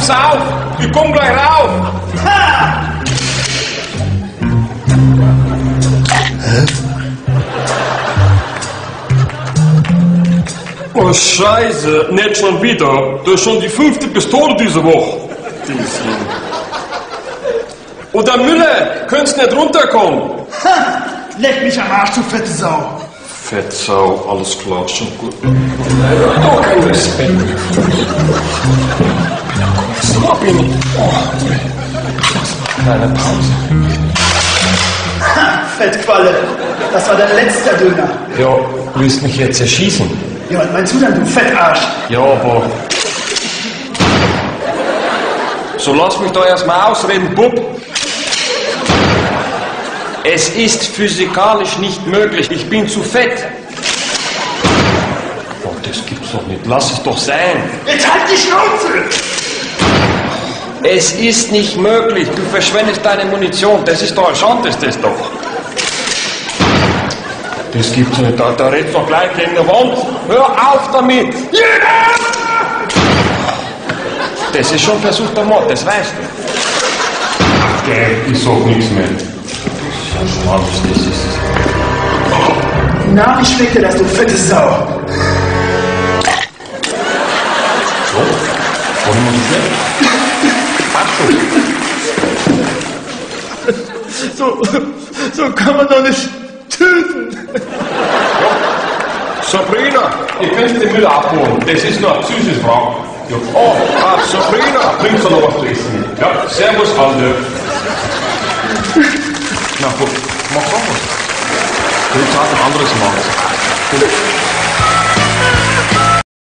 pass auf! Ich komm gleich rauf! Ha! Oh Scheiße, nicht schon wieder. Das ist schon die 5. Pistole diese Woche. Oder Müller, könnt's nicht runterkommen? Ha! Leck mich am Arsch, du fette Sau. Fettsau, alles klar, schon gut. Oh, kein Respekt. Kleine Pause. Ha! Fettqualle. Das war dein letzter Döner. Ja, willst mich jetzt erschießen? Ja, was meinst du denn, du Fettarsch? Ja, aber... So lass mich doch erstmal ausreden, Bub. Es ist physikalisch nicht möglich. Ich bin zu fett. Oh, das gibt's doch nicht. Lass es doch sein. Jetzt halt die Schnauze! Es ist nicht möglich. Du verschwendest deine Munition. Das ist doch ein Schande, ist das doch. Das gibt's nicht. Da redst du doch gleich gegen die Wand. Hör auf damit. Yeah! Das ist schon versuchter Mord, das weißt du. Ach, gell, ich sag nichts mehr. Das ist. Na, wie schmeckt dir das, du fette Sau? So, wollen wir nicht mehr? So kann man doch nicht töten. Sabrina, ihr könnt den Müll abholen. Das ist nur eine süße Frau. Ja. Oh, Sabrina, bringst du noch was zu essen mit? Ja, servus, Alter. Na gut, mach doch was. Du kannst ein anderes machen.